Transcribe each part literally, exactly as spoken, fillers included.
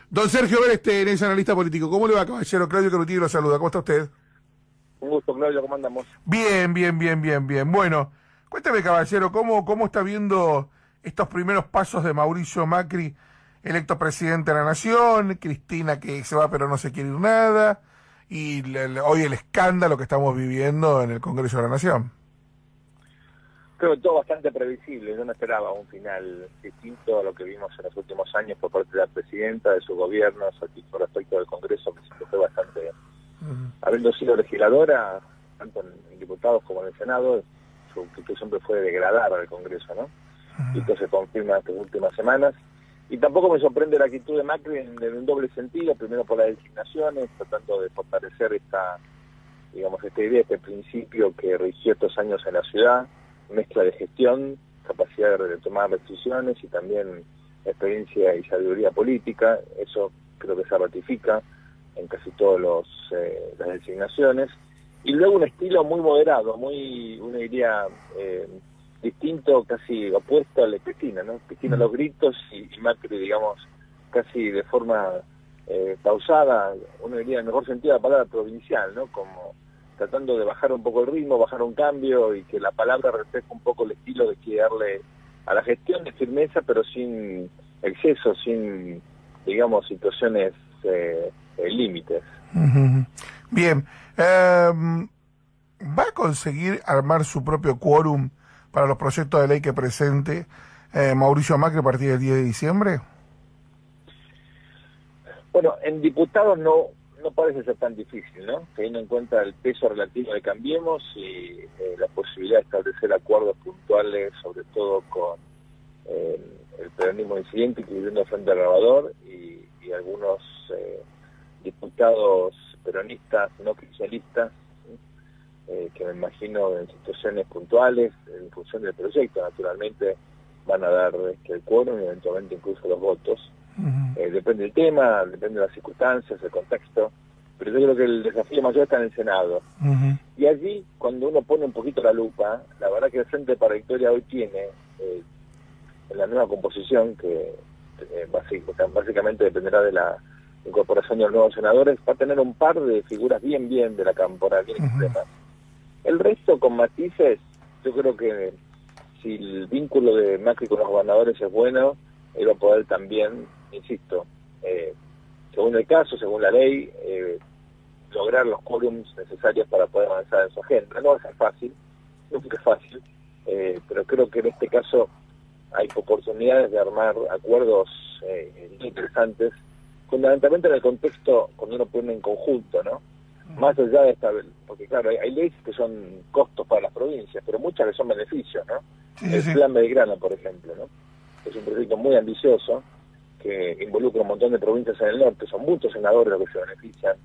Don Sergio Berestein es analista político. ¿Cómo le va, caballero? Claudio Carutini lo saluda. ¿Cómo está usted? Un gusto, Claudio. ¿Cómo andamos? Bien, bien, bien, bien, bien. Bueno, cuéntame, caballero, ¿cómo, cómo está viendo estos primeros pasos de Mauricio Macri, electo presidente de la Nación? Cristina, que se va pero no se quiere ir nada, y le, le, hoy el escándalo que estamos viviendo en el Congreso de la Nación. Creo que todo bastante previsible. Yo no esperaba un final distinto a lo que vimos en los últimos años por parte de la presidenta, de su gobierno, su actitud respecto del Congreso, que siempre fue bastante bien. Uh-huh. Habiendo sido legisladora, tanto en diputados como en el Senado, su actitud siempre fue degradar al Congreso, ¿no? Uh-huh. Y esto se confirma en estas últimas semanas. Y tampoco me sorprende la actitud de Macri en, en un doble sentido, primero por las designaciones, tratando de fortalecer esta, digamos, esta idea, este principio que rigió estos años en la ciudad, mezcla de gestión, capacidad de tomar decisiones y también experiencia y sabiduría política. Eso creo que se ratifica en casi todas los eh, las designaciones. Y luego un estilo muy moderado, muy, una idea eh, distinto, casi opuesto al de Cristina, ¿no? Cristina los gritos y, y Macri, digamos, casi de forma eh, pausada, uno diría en el mejor sentido de la palabra provincial, ¿no? Como tratando de bajar un poco el ritmo, bajar un cambio y que la palabra refleje un poco el estilo de que darle a la gestión de firmeza, pero sin exceso, sin, digamos, situaciones eh, eh, límites. Uh-huh. Bien, um, ¿va a conseguir armar su propio quórum para los proyectos de ley que presente eh, Mauricio Macri a partir del diez de diciembre? Bueno, en diputados no no parece ser tan difícil, ¿no? Teniendo en cuenta el peso relativo de Cambiemos y eh, la posibilidad de establecer acuerdos puntuales, sobre todo con eh, el peronismo incidente, incluyendo el Frente Renovador y, y algunos eh, diputados peronistas no oficialistas, eh, que me imagino en situaciones puntuales, en función del proyecto, naturalmente, van a dar este, el quórum y eventualmente incluso los votos. Uh-huh. Eh, depende del tema, depende de las circunstancias, el contexto, pero yo creo que el desafío mayor está en el Senado. Uh-huh. Y allí, cuando uno pone un poquito la lupa, la verdad que el Frente para Victoria hoy tiene, eh, en la nueva composición, que eh, básicamente, básicamente dependerá de la incorporación de los nuevos senadores, va a tener un par de figuras bien, bien de la campora, bien uh-huh. extremas. El resto, con matices, yo creo que si el vínculo de Macri con los gobernadores es bueno, él va a poder también, insisto, eh, según el caso, según la ley, eh, lograr los quórums necesarios para poder avanzar en su agenda. No va a ser fácil, nunca es fácil, eh, pero creo que en este caso hay oportunidades de armar acuerdos eh, interesantes, fundamentalmente en el contexto cuando uno pone en conjunto, ¿no? Más allá de esta, porque claro, hay, hay leyes que son costos para las provincias, pero muchas que son beneficios, ¿no? Sí, el sí. Plan Belgrano, por ejemplo, ¿no? Es un proyecto muy ambicioso que involucra un montón de provincias en el norte, son muchos senadores los que se benefician,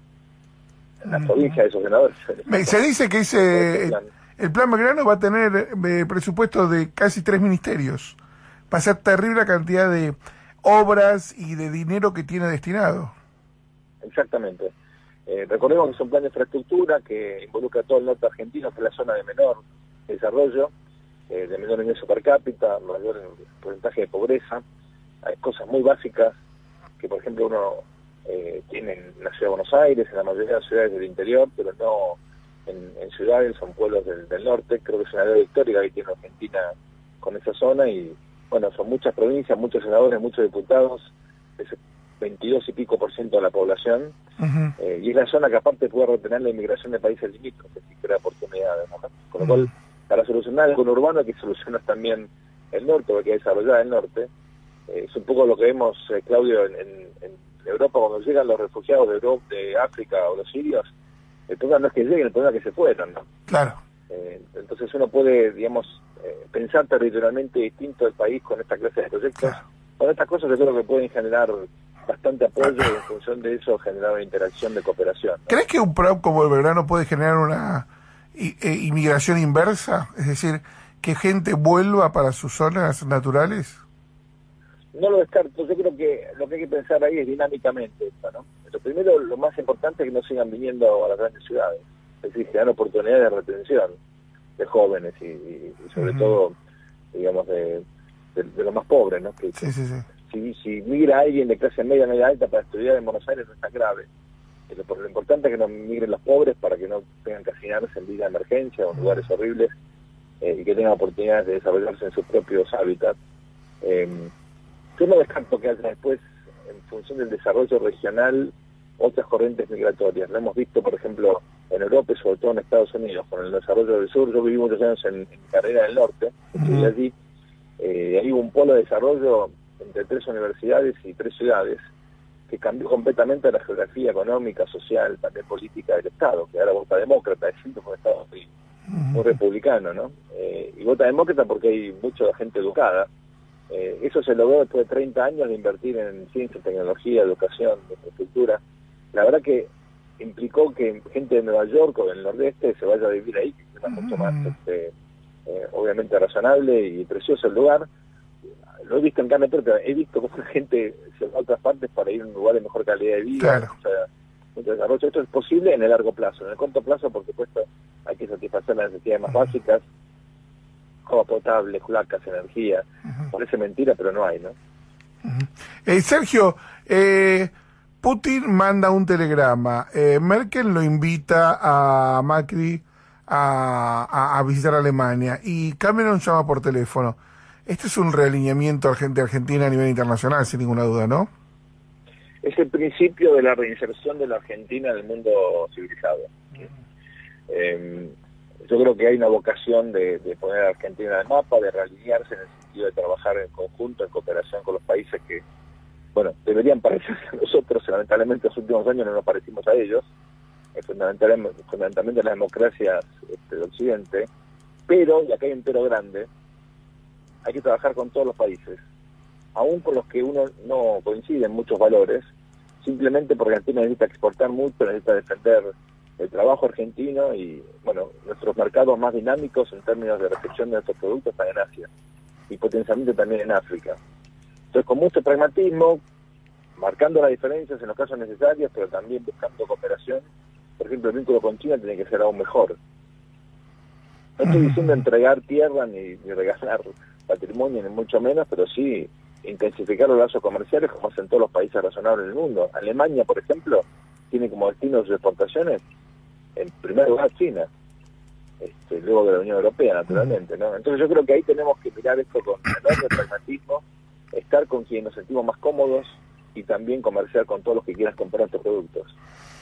en las uh-huh. provincias de esos senadores. Se, se dice que ese, el, plan. el plan Belgrano va a tener eh, presupuesto de casi tres ministerios, va a ser terrible la cantidad de obras y de dinero que tiene destinado. Exactamente. Eh, recordemos que es un plan de infraestructura que involucra todo el norte argentino, que es la zona de menor desarrollo, eh, de menor ingreso per cápita, mayor porcentaje de pobreza. Hay cosas muy básicas que, por ejemplo, uno eh, tiene en la ciudad de Buenos Aires, en la mayoría de las ciudades del interior, pero no en, en ciudades, son pueblos del, del norte. Creo que es una deuda histórica que tiene Argentina con esa zona y, bueno, son muchas provincias, muchos senadores, muchos diputados, ese veintidós y pico por ciento de la población, uh-huh. eh, y es la zona que aparte puede retener la inmigración de países limítrofes y crea oportunidades, ¿no? Con lo cual, uh-huh. para solucionar el conurbano hay que solucionar también el norte, porque hay que desarrollar el norte. Eh, es un poco lo que vemos, eh, Claudio, en, en, en Europa, cuando llegan los refugiados de Europa, de África o los sirios. El problema no es que lleguen, el problema es que se fueron, ¿no? Claro. Eh, entonces uno puede, digamos, eh, pensar territorialmente distinto el país con esta clase de proyectos. Claro. Con estas cosas yo creo que pueden generar bastante apoyo y en función de eso generar una interacción de cooperación, ¿no? ¿Crees que un plan como el Belgrano puede generar una i- eh, inmigración inversa? Es decir, que gente vuelva para sus zonas naturales. No lo descarto. Yo creo que lo que hay que pensar ahí es dinámicamente esto, ¿no? Lo primero, lo más importante es que no sigan viniendo a las grandes ciudades. Es decir, que dan oportunidades de retención de jóvenes y, y, y sobre uh-huh. todo, digamos, de, de, de los más pobres, ¿no? Que, sí, sí, sí. si, si migra alguien de clase media, media alta para estudiar en Buenos Aires no es tan grave. Pero por lo importante es que no migren los pobres para que no tengan que hacinarse en vida de emergencia o en lugares horribles eh, y que tengan oportunidades de desarrollarse en sus propios hábitats. Eh, yo no descarto que haya después, en función del desarrollo regional, otras corrientes migratorias. Lo hemos visto, por ejemplo, en Europa y sobre todo en Estados Unidos, con el desarrollo del sur. Yo viví muchos años en, en Carrera del Norte, estudié allí, eh, ahí hubo un polo de desarrollo entre tres universidades y tres ciudades, que cambió completamente la geografía económica, social, también política del Estado, que ahora vota demócrata, es siempre un Estado muy, muy republicano, ¿no? Eh, y vota demócrata porque hay mucha gente educada. Eh, eso se logró después de treinta años de invertir en ciencia, tecnología, educación, infraestructura. La verdad que implicó que gente de Nueva York o del Nordeste se vaya a vivir ahí, que es mucho más, este, eh, obviamente, razonable y precioso el lugar. Lo he visto en carne propia, he visto cómo la gente se va a otras partes para ir a un lugar de mejor calidad de vida. Claro. O sea, mucho desarrollo. Esto es posible en el largo plazo. En el corto plazo, por supuesto, hay que satisfacer las necesidades más básicas, agua potable, placas, energía. Uh-huh. Parece mentira, pero no hay, ¿no? Uh-huh. eh, Sergio, eh, Putin manda un telegrama, eh, Merkel lo invita a Macri a, a, a visitar Alemania y Cameron llama por teléfono. Este es un realineamiento de Argentina a nivel internacional, sin ninguna duda, ¿no? Es el principio de la reinserción de la Argentina en el mundo civilizado. Uh-huh. Eh, yo creo que hay una vocación de, de poner a Argentina en el mapa, de realinearse en el sentido de trabajar en conjunto, en cooperación con los países que, bueno, deberían parecerse a nosotros. Lamentablemente, en los últimos años no nos parecimos a ellos, eh, fundamentalmente, fundamentalmente las democracias este, de Occidente, pero, y acá hay un pero grande, hay que trabajar con todos los países, aún con los que uno no coincide en muchos valores, simplemente porque Argentina necesita exportar mucho, necesita defender el trabajo argentino y, bueno, nuestros mercados más dinámicos en términos de recepción de nuestros productos están en Asia y potencialmente también en África. Entonces, con mucho pragmatismo, marcando las diferencias en los casos necesarios, pero también buscando cooperación. Por ejemplo, el vínculo con China tiene que ser aún mejor. No estoy diciendo entregar tierra ni, ni regalar patrimonio, ni mucho menos, pero sí intensificar los lazos comerciales como hacen todos los países razonables del mundo. Alemania, por ejemplo, tiene como destino de sus exportaciones, en primer lugar, China, este, luego de la Unión Europea, naturalmente, ¿no? Entonces yo creo que ahí tenemos que mirar esto con enorme pragmatismo, estar con quienes nos sentimos más cómodos y también comerciar con todos los que quieran comprar estos productos.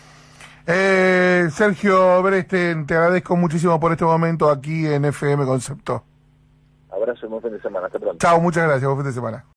Eh, Sergio Bresten, te agradezco muchísimo por este momento aquí en F M Concepto. Abrazo y buen fin de semana. Hasta pronto. Chao, muchas gracias. Buen fin de semana.